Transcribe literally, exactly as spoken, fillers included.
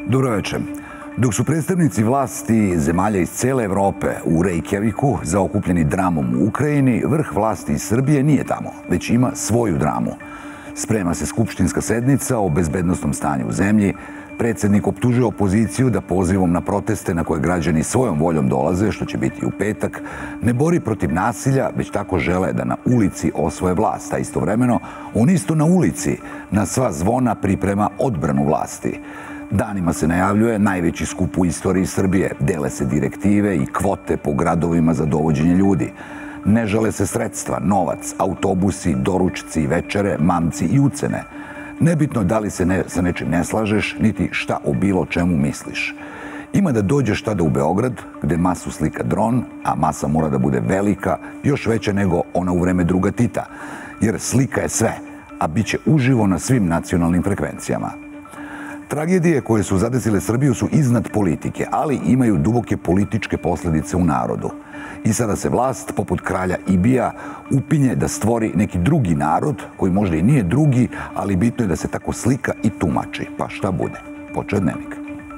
Dobro večer. Dok su predstavnici vlasti zemalja iz cele Evrope u Reykjaviku zaokupljeni dramom u Ukrajini, vrh vlasti iz Srbije nije tamo, već ima svoju dramu. Sprema se skupštinska sednica o bezbednosnom stanju u zemlji. Predsednik optužuje opoziciju da pozivom na proteste na koje građani svojom voljom dolaze, što će biti u petak, ne bori protiv nasilja, već tako žele da na ulici osvoje vlast, a istovremeno on isto na ulici na sva zvona priprema odbranu vlasti. Danima se najavljuje najveći skup u istoriji Srbije, dele se direktive i kvote po gradovima za dovođenje ljudi. Ne žale se sredstva, novac, autobusi, doručci, večere, mamci i ucene. Nebitno da li se ne, sa nečim ne slažeš, niti šta o bilo čemu misliš. Ima da dođeš tada u Beograd, gde masu slika dron, a masa mora da bude velika, još veća nego ona u vreme druga Tita, jer slika je sve, a bit će uživo na svim nacionalnim frekvencijama. Tragedije koje su zadesile Srbiju su iznad politike, ali imaju duboke političke posledice u narodu. I sada se vlast, poput kralja Ibija, upinje da stvori neki drugi narod, koji možda i nije drugi, ali bitno je da se tako slika i tumači. Pa šta bude? Počeo Dnevnik.